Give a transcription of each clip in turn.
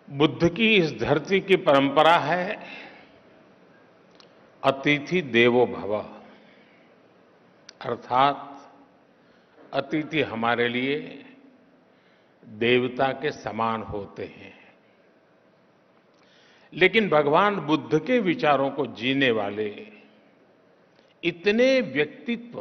बुद्ध की इस धरती की परंपरा है अतिथि देवो भव। अर्थात अतिथि हमारे लिए देवता के समान होते हैं। लेकिन भगवान बुद्ध के विचारों को जीने वाले इतने व्यक्तित्व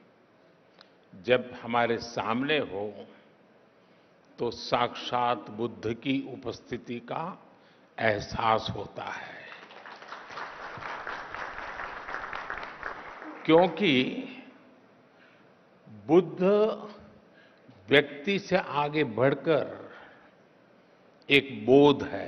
जब हमारे सामने हो तो साक्षात बुद्ध की उपस्थिति का एहसास होता है। क्योंकि बुद्ध व्यक्ति से आगे बढ़कर एक बोध है।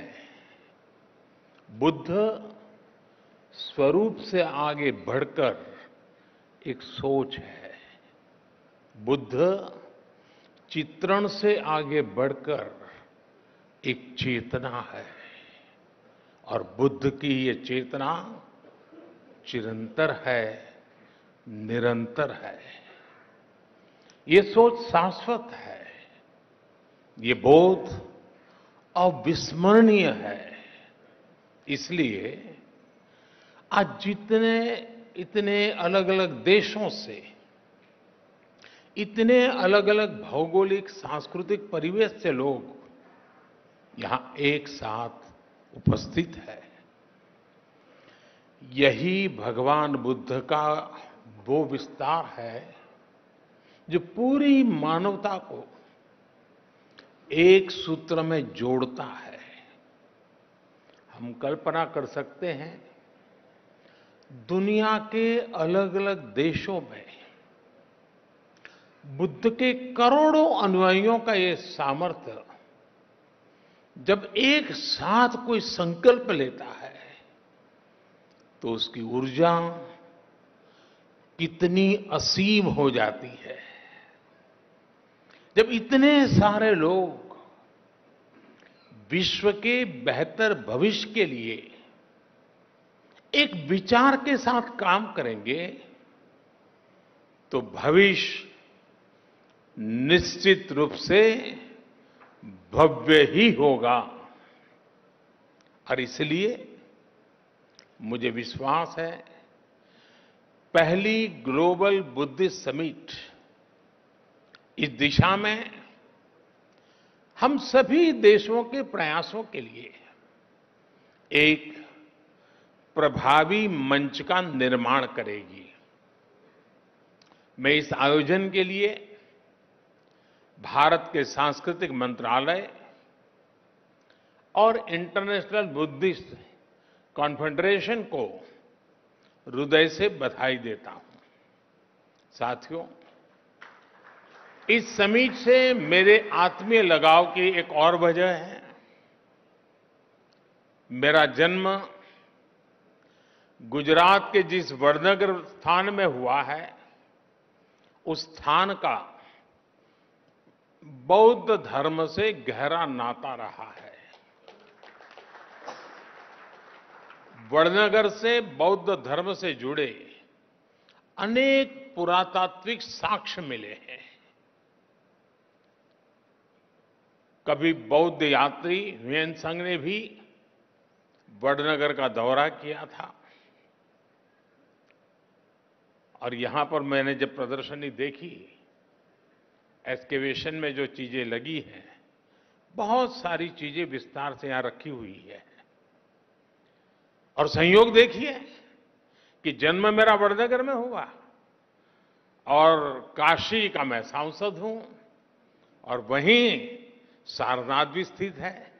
बुद्ध स्वरूप से आगे बढ़कर एक सोच है। बुद्ध चित्रण से आगे बढ़कर एक चेतना है और बुद्ध की ये चेतना चिरंतर है, निरंतर है। ये सोच शाश्वत है। ये बोध अविस्मरणीय है। इसलिए आज इतने अलग अलग देशों से, इतने अलग अलग भौगोलिक सांस्कृतिक परिवेश से लोग यहां एक साथ उपस्थित है। यही भगवान बुद्ध का वो विस्तार है जो पूरी मानवता को एक सूत्र में जोड़ता है। हम कल्पना कर सकते हैं दुनिया के अलग अलग देशों में बुद्ध के करोड़ों अनुयायियों का ये सामर्थ्य जब एक साथ कोई संकल्प लेता है तो उसकी ऊर्जा कितनी असीम हो जाती है। जब इतने सारे लोग विश्व के बेहतर भविष्य के लिए एक विचार के साथ काम करेंगे तो भविष्य निश्चित रूप से भव्य ही होगा। और इसलिए मुझे विश्वास है पहली ग्लोबल बुद्धिस्ट समिट इस दिशा में हम सभी देशों के प्रयासों के लिए एक प्रभावी मंच का निर्माण करेगी। मैं इस आयोजन के लिए भारत के सांस्कृतिक मंत्रालय और इंटरनेशनल बुद्धिस्ट कॉन्फेडरेशन को हृदय से बधाई देता हूं। साथियों, इस समिट से मेरे आत्मीय लगाव की एक और वजह है। मेरा जन्म गुजरात के जिस वडनगर स्थान में हुआ है उस स्थान का बौद्ध धर्म से गहरा नाता रहा है। वडनगर से बौद्ध धर्म से जुड़े अनेक पुरातात्विक साक्ष्य मिले हैं। कभी बौद्ध यात्री हुयेन सांग ने भी वडनगर का दौरा किया था और यहां पर मैंने जब प्रदर्शनी देखी, एक्सकेवेशन में जो चीजें लगी हैं, बहुत सारी चीजें विस्तार से यहां रखी हुई है। और संयोग देखिए कि जन्म मेरा वडनगर में हुआ और काशी का मैं सांसद हूं और वहीं सारनाथ भी स्थित है।